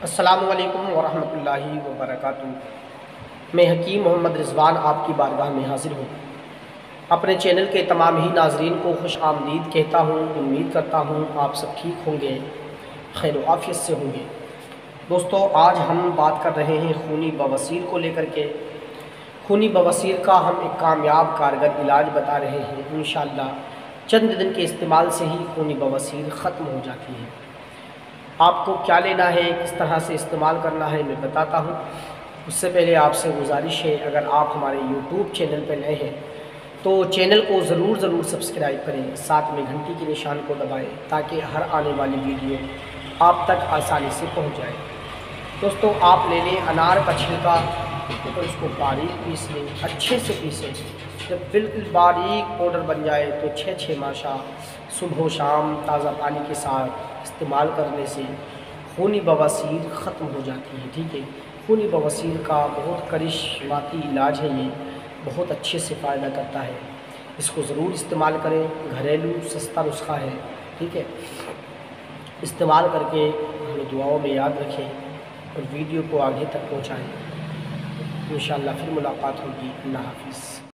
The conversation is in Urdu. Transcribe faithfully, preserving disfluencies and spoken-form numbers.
السلام علیکم ورحمۃ اللہ وبرکاتہ۔ میں حکیم محمد رضوان آپ کی بارگاہ میں حاضر ہوں۔ اپنے چینل کے تمام ہی ناظرین کو خوش آمدید کہتا ہوں۔ امید کرتا ہوں آپ سب ٹھیک ہوں گے، خیر و عافیت سے ہوں گے۔ دوستو، آج ہم بات کر رہے ہیں خونی بواسیر کو لے کر کے۔ خونی بواسیر کا ہم ایک کامیاب کارگر علاج بتا رہے ہیں۔ انشاءاللہ چند دن کے استعمال سے ہی خونی بواسیر ختم ہو جاتی ہے۔ آپ کو کیا لینا ہے، کس طرح سے استعمال کرنا ہے، میں بتاتا ہوں۔ اس سے پہلے آپ سے گزارش ہے، اگر آپ ہمارے یوٹیوب چینل پہ نئے ہیں تو چینل کو ضرور ضرور سبسکرائب کریں، ساتھ میں گھنٹی کے نشان کو دبائیں تاکہ ہر آنے والی ویڈیو آپ تک آسانی سے پہنچ جائے۔ دوستو، آپ لے لیں انار کا چھلکا اور اس کو باریک پیس لیں، اچھے سے پیسیں۔ جب بالکل باریک پاؤڈر بن جائے تو چھ چھ ماشا صبح و شام تازہ پانی کے ساتھ استعمال کرنے سے خونی بواسیر ختم ہو جاتی ہے۔ ٹھیک ہے، خونی بواسیر کا بہت کرشماتی علاج ہے، یہ بہت اچھے سے فائدہ کرتا ہے۔ اس کو ضرور استعمال کریں، گھریلو سستا نسخہ ہے۔ ٹھیک ہے، استعمال کر کے ہمیں دعاؤں میں یاد رکھیں اور ویڈیو کو آگے تک پہنچائیں۔ انشاءاللہ پھر ملاقات ہوگی۔ اللہ حافظ۔